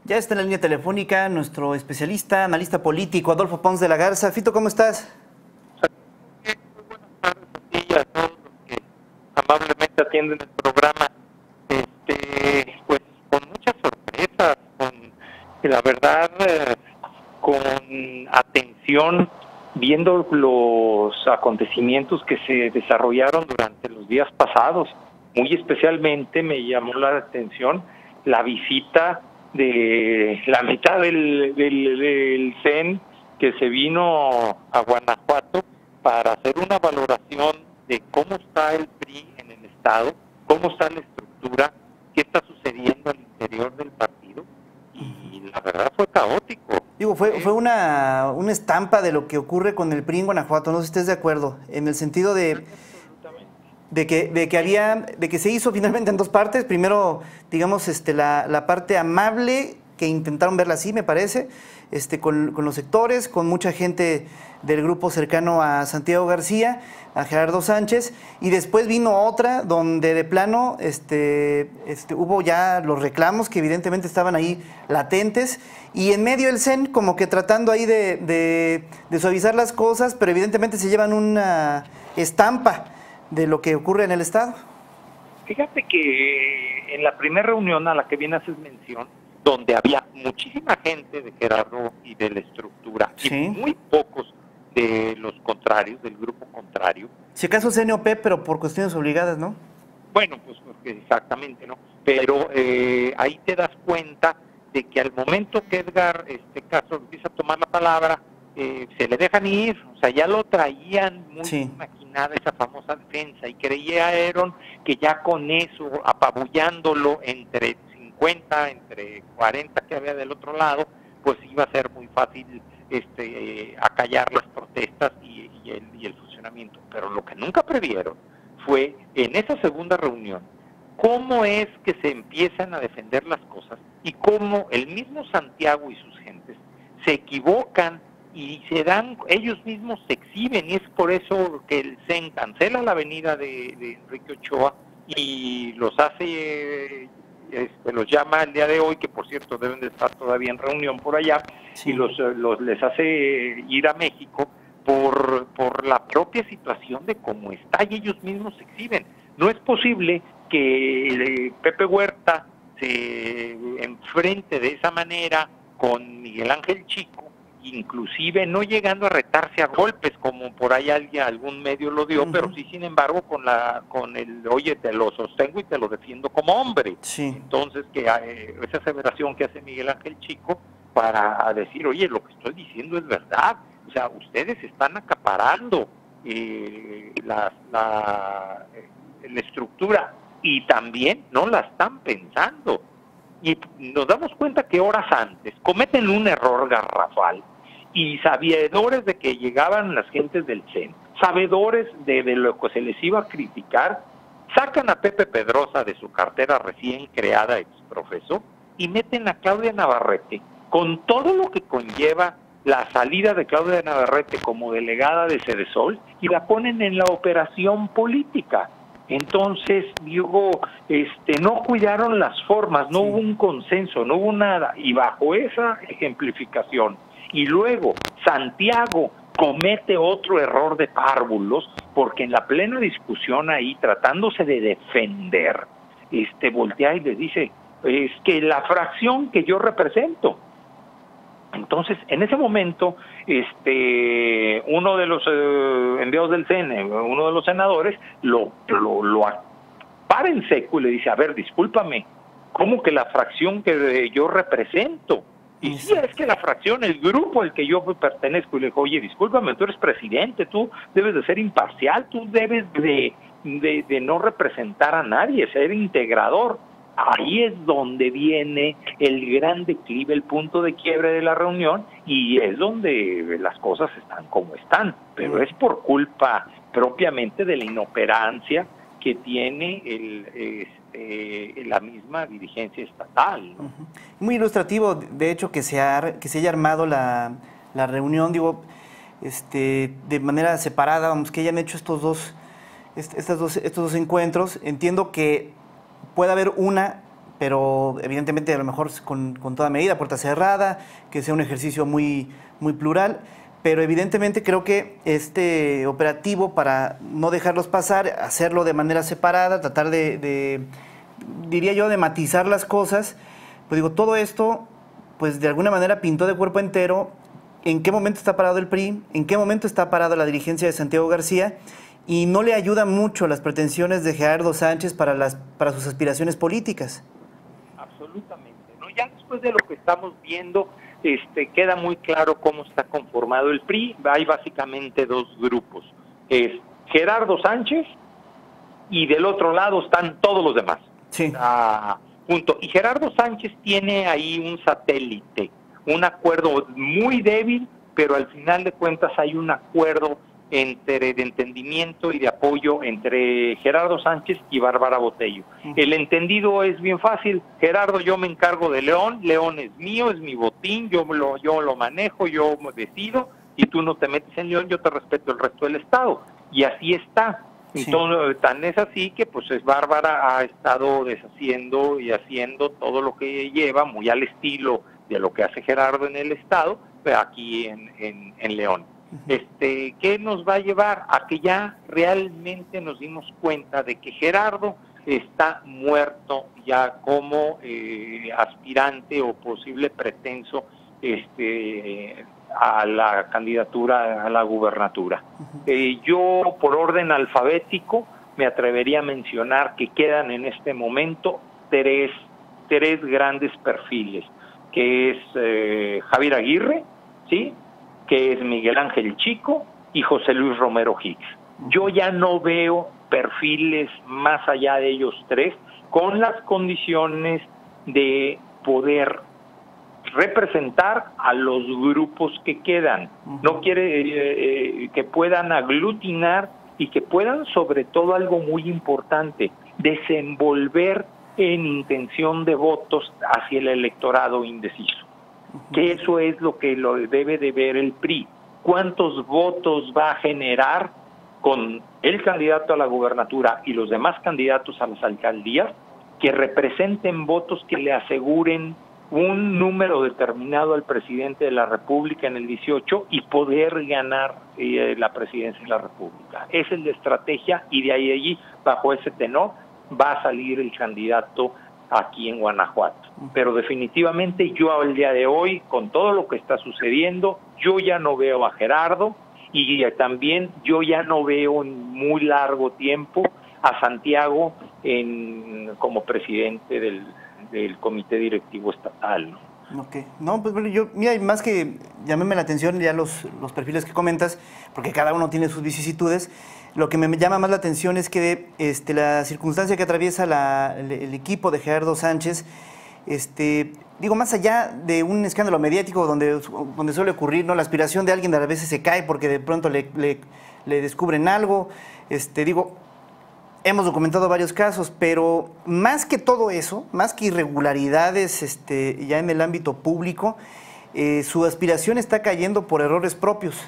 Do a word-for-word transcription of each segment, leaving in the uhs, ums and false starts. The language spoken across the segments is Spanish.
Ya está en la línea telefónica nuestro especialista, analista político, Adolfo Pons de la Garza. Fito, ¿cómo estás? Muy buenas tardes a ti y a todos los que amablemente atienden el programa. Este, pues con muchas sorpresas, con la verdad, eh, con atención, viendo los acontecimientos que se desarrollaron durante los días pasados. Muy especialmente me llamó la atención la visita de la mitad del, del, del C E N que se vino a Guanajuato para hacer una valoración de cómo está el P R I en el Estado, cómo está la estructura, qué está sucediendo al interior del partido, y la verdad fue caótico. Digo, fue, fue una, una estampa de lo que ocurre con el P R I en Guanajuato, no sé si estés de acuerdo, en el sentido de, de, que, de, que, había, de que se hizo finalmente en dos partes. Primero, digamos, este, la, la parte amable, que intentaron verla así, me parece, este, con, con los sectores, con mucha gente del grupo cercano a Santiago García, a Gerardo Sánchez, y después vino otra donde de plano este, este, hubo ya los reclamos que evidentemente estaban ahí latentes, y en medio el C E N como que tratando ahí de, de, de suavizar las cosas, pero evidentemente se llevan una estampa de lo que ocurre en el Estado. Fíjate que en la primera reunión a la que bien haces mención, donde había muchísima gente de Gerardo y de la estructura, sí, y muy pocos de los contrarios, del grupo contrario. Si acaso C N O P, pero por cuestiones obligadas, ¿no? Bueno, pues porque exactamente, ¿no? Pero eh, ahí te das cuenta de que al momento que Edgar, este caso, empieza a tomar la palabra, eh, se le dejan ir, o sea, ya lo traían muy sí. maquinada esa famosa defensa, y creyeron que ya con eso, apabullándolo entre cincuenta, entre cuarenta que había del otro lado, pues iba a ser muy fácil este, eh, acallar las protestas y, y, el, y el funcionamiento. Pero lo que nunca previeron fue en esa segunda reunión cómo es que se empiezan a defender las cosas y cómo el mismo Santiago y sus gentes se equivocan y se dan, ellos mismos se exhiben, y es por eso que el C E N cancela la avenida de, de Enrique Ochoa y los hace, este, los llama el día de hoy, que por cierto deben de estar todavía en reunión por allá, sí. y los, los les hace ir a México por, por la propia situación de cómo está, y ellos mismos se exhiben. No es posible que Pepe Huerta se enfrente de esa manera con Miguel Ángel Chico, inclusive no llegando a retarse a golpes como por ahí alguien, algún medio lo dio, uh-huh. pero sí, sin embargo, con la con el, oye, te lo sostengo y te lo defiendo como hombre. Sí. Entonces, que eh, esa aseveración que hace Miguel Ángel Chico para decir, oye, lo que estoy diciendo es verdad, o sea, ustedes están acaparando eh, la, la, la estructura y también no la están pensando. Y nos damos cuenta que horas antes cometen un error garrafal, y sabedores de que llegaban las gentes del C E N, sabedores de, de lo que se les iba a criticar, sacan a Pepe Pedrosa de su cartera recién creada exprofeso y meten a Claudia Navarrete, con todo lo que conlleva la salida de Claudia Navarrete como delegada de Cedesol, y la ponen en la operación política. Entonces, digo, este, no cuidaron las formas, no sí. hubo un consenso, no hubo nada, y bajo esa ejemplificación, y luego Santiago comete otro error de párvulos, porque en la plena discusión ahí, tratándose de defender, este, voltea y le dice, es que la fracción que yo represento. Entonces, en ese momento, este, uno de los eh, enviados del C E N, uno de los senadores, lo, lo, lo para en seco y le dice, a ver, discúlpame, ¿cómo que la fracción que yo represento? Y sí, es que la fracción, el grupo al que yo pertenezco, y le dijo, oye, discúlpame, tú eres presidente, tú debes de ser imparcial, tú debes de, de, de no representar a nadie, ser integrador. Ahí es donde viene el gran declive, el punto de quiebre de la reunión, y es donde las cosas están como están, pero es por culpa propiamente de la inoperancia que tiene el, este, la misma dirigencia estatal, ¿no? Uh-huh. Muy ilustrativo, de hecho, que se, ha, que se haya armado la, la reunión, digo, este, de manera separada, vamos, que hayan hecho estos dos, estos dos, estos dos encuentros. Entiendo que puede haber una pero evidentemente a lo mejor con, con toda medida, puerta cerrada, que sea un ejercicio muy, muy plural. Pero evidentemente creo que este operativo, para no dejarlos pasar, hacerlo de manera separada, tratar de, de diría yo, de matizar las cosas, pues digo, todo esto, pues de alguna manera pintó de cuerpo entero en qué momento está parado el P R I, en qué momento está parada la dirigencia de Santiago García, y no le ayuda mucho las pretensiones de Gerardo Sánchez para, las, para sus aspiraciones políticas. Absolutamente, ¿no? Ya después de lo que estamos viendo, Este, queda muy claro cómo está conformado el P R I. Hay básicamente dos grupos, es Gerardo Sánchez y del otro lado están todos los demás. Sí. Ah, punto. Y Gerardo Sánchez tiene ahí un satélite, un acuerdo muy débil, pero al final de cuentas hay un acuerdo entre de entendimiento y de apoyo entre Gerardo Sánchez y Bárbara Botello. El entendido es bien fácil: Gerardo, yo me encargo de León, León es mío, es mi botín, yo lo, yo lo manejo, yo decido, y tú no te metes en León, yo te respeto el resto del Estado. Y así está. Entonces, sí. Tan es así que pues es Bárbara ha estado deshaciendo y haciendo todo lo que lleva, muy al estilo de lo que hace Gerardo en el Estado, aquí en, en, en León. Este, ¿qué nos va a llevar? A que ya realmente nos dimos cuenta de que Gerardo está muerto ya como eh, aspirante o posible pretenso este, a la candidatura a la gubernatura. Eh, yo, por orden alfabético, me atrevería a mencionar que quedan en este momento tres, tres grandes perfiles, que es eh, Javier Aguirre, ¿sí?, que es Miguel Ángel Chico y José Luis Romero Hicks. Yo ya no veo perfiles más allá de ellos tres con las condiciones de poder representar a los grupos que quedan. No quiere eh, eh, que puedan aglutinar y que puedan, sobre todo, algo muy importante, desenvolver en intención de votos hacia el electorado indeciso. Que eso es lo que lo debe de ver el P R I. ¿Cuántos votos va a generar con el candidato a la gubernatura y los demás candidatos a las alcaldías que representen votos que le aseguren un número determinado al presidente de la República en el dieciocho y poder ganar eh, la presidencia de la República? Esa es la estrategia, y de ahí, de allí, bajo ese tenor, va a salir el candidato aquí en Guanajuato. Pero definitivamente yo al día de hoy, con todo lo que está sucediendo, yo ya no veo a Gerardo, y también yo ya no veo en muy largo tiempo a Santiago en, como presidente del, del comité directivo estatal, ¿no? Ok, no, pues bueno, yo, mira, más que llaméme la atención ya los, los perfiles que comentas, porque cada uno tiene sus vicisitudes. Lo que me llama más la atención es que este, la circunstancia que atraviesa la, el, el equipo de Gerardo Sánchez, este, digo, más allá de un escándalo mediático donde, donde suele ocurrir, ¿no?, la aspiración de alguien a veces se cae porque de pronto le, le, le descubren algo, este, digo, hemos documentado varios casos, pero más que todo eso, más que irregularidades este, ya en el ámbito público, eh, su aspiración está cayendo por errores propios.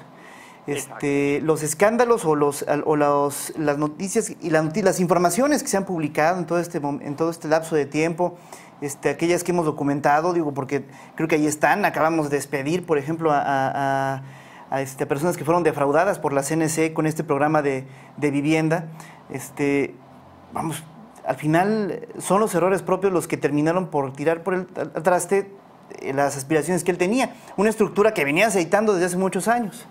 Este, los escándalos o, los, o los, las noticias y la, las informaciones que se han publicado en todo este, en todo este lapso de tiempo, este, aquellas que hemos documentado, digo, porque creo que ahí están. Acabamos de despedir, por ejemplo, a, a, a este, personas que fueron defraudadas por la C N C con este programa de, de vivienda. Este, vamos, al final son los errores propios los que terminaron por tirar por el al traste las aspiraciones que él tenía. Una estructura que venía aceitando desde hace muchos años.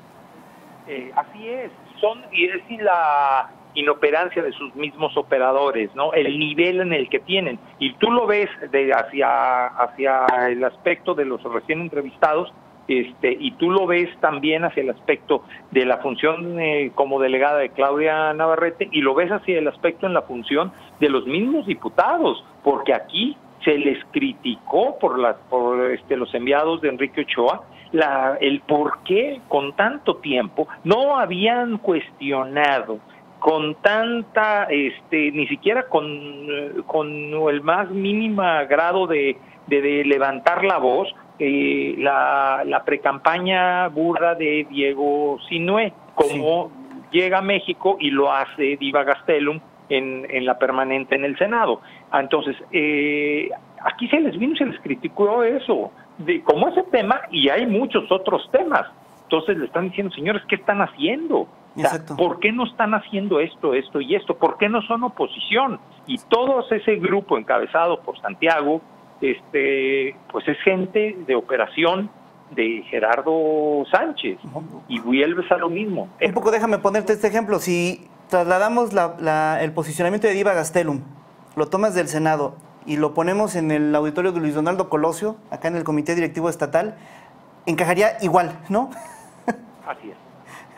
Eh, así es, son y es la inoperancia de sus mismos operadores, ¿no? El nivel en el que tienen, y tú lo ves de hacia hacia el aspecto de los recién entrevistados, este y tú lo ves también hacia el aspecto de la función eh, como delegada de Claudia Navarrete, y lo ves hacia el aspecto en la función de los mismos diputados, porque aquí se les criticó por las por este los enviados de Enrique Ochoa la el por qué con tanto tiempo no habían cuestionado con tanta este ni siquiera con con el más mínimo grado de de, de levantar la voz eh, la la precampaña burda de Diego Sinue, como sí. Llega a México y lo hace Diva Gastelum en, en la permanente en el Senado. Entonces, eh, aquí se les vino y se les criticó eso, de como ese tema, y hay muchos otros temas. Entonces le están diciendo, señores, ¿qué están haciendo? O sea, ¿por qué no están haciendo esto, esto y esto? ¿Por qué no son oposición? Y todo ese grupo encabezado por Santiago, este, pues es gente de operación de Gerardo Sánchez, ¿no? Y vuelves a lo mismo. Un poco, déjame ponerte este ejemplo. Si trasladamos la, la, el posicionamiento de Diva Gastelum, lo tomas del Senado y lo ponemos en el auditorio de Luis Donaldo Colosio, acá en el Comité Directivo Estatal, encajaría igual, ¿no? Así es.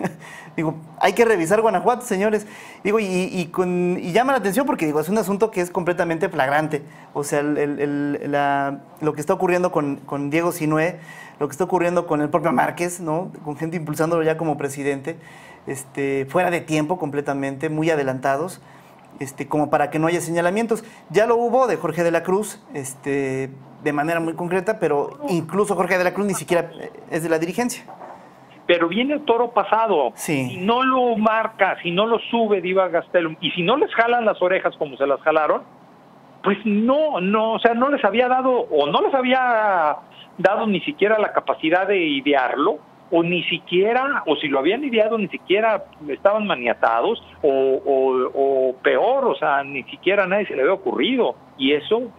Digo, hay que revisar Guanajuato, señores. Digo, y, y, con, y llama la atención porque digo, es un asunto que es completamente flagrante. O sea, el, el, el, la, lo que está ocurriendo con, con Diego Sinué, lo que está ocurriendo con el propio Márquez, ¿no? Con gente impulsándolo ya como presidente, este, fuera de tiempo completamente, muy adelantados, este, como para que no haya señalamientos. Ya lo hubo de Jorge de la Cruz, este, de manera muy concreta, pero incluso Jorge de la Cruz ni siquiera es de la dirigencia. Pero viene el toro pasado, sí. Si no lo marca, si no lo sube Diva Gastelum, y si no les jalan las orejas como se las jalaron, pues no, no, o sea, no les había dado, o no les había dado ni siquiera la capacidad de idearlo, o ni siquiera, o si lo habían ideado, ni siquiera estaban maniatados, o, o, o peor, o sea, ni siquiera a nadie se le había ocurrido, y eso,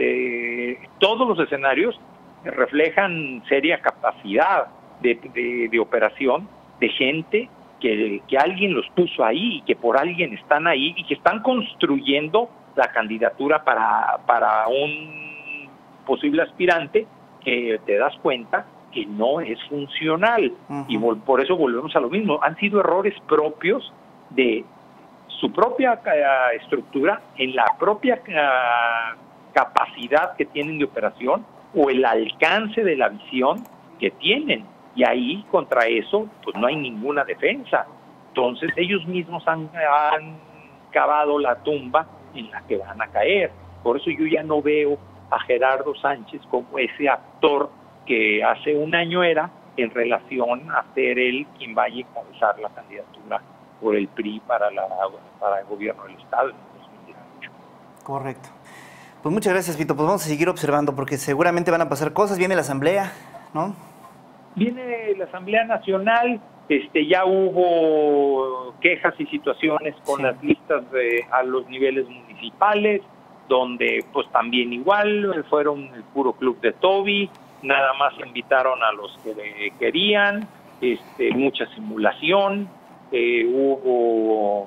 este, todos los escenarios reflejan seria capacidad De, de, de operación de gente que, que alguien los puso ahí y que por alguien están ahí y que están construyendo la candidatura para, para un posible aspirante que te das cuenta que no es funcional. Uh-huh. Y vol- por eso volvemos a lo mismo. Han sido errores propios de su propia uh, estructura, en la propia uh, capacidad que tienen de operación o el alcance de la visión que tienen. Y ahí, contra eso, pues no hay ninguna defensa. Entonces, ellos mismos han, han cavado la tumba en la que van a caer. Por eso yo ya no veo a Gerardo Sánchez como ese actor que hace un año era en relación a ser él quien vaya a encabezar la candidatura por el P R I para, la, para el gobierno del Estado en dos mil dieciocho. Correcto. Pues muchas gracias, Vito. Pues vamos a seguir observando porque seguramente van a pasar cosas. Viene la asamblea, ¿no? Viene la Asamblea Nacional, este, ya hubo quejas y situaciones con sí. las listas de, a los niveles municipales, donde pues también igual fueron el puro club de Toby, nada más invitaron a los que le querían, este, mucha simulación, eh, hubo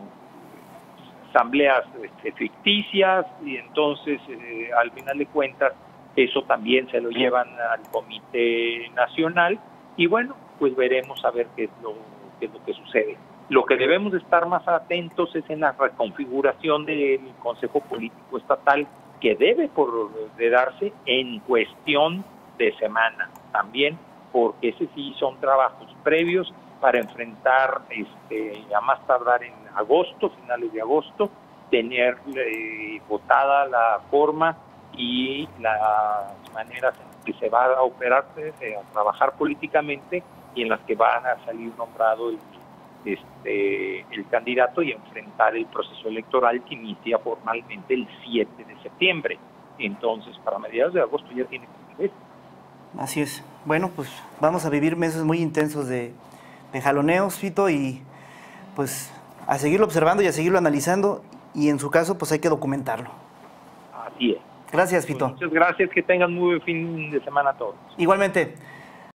asambleas este, ficticias y entonces eh, al final de cuentas eso también se lo llevan al Comité Nacional. Y bueno, pues veremos a ver qué es lo qué es lo que sucede. Lo que debemos estar más atentos es en la reconfiguración del Consejo Político Estatal, que debe por de darse en cuestión de semana también, porque ese sí son trabajos previos para enfrentar este a más tardar en agosto, finales de agosto, tener eh, votada la forma y las maneras en que se va a operar, eh, a trabajar políticamente y en las que van a salir nombrado el, este, el candidato y enfrentar el proceso electoral que inicia formalmente el siete de septiembre. Entonces, para mediados de agosto ya tiene que ser. Así es. Bueno, pues vamos a vivir meses muy intensos de, de jaloneos, Fito, y pues a seguirlo observando y a seguirlo analizando y en su caso, pues hay que documentarlo. Así es. Gracias, Fito. Pues muchas gracias, que tengan muy buen fin de semana a todos. Igualmente.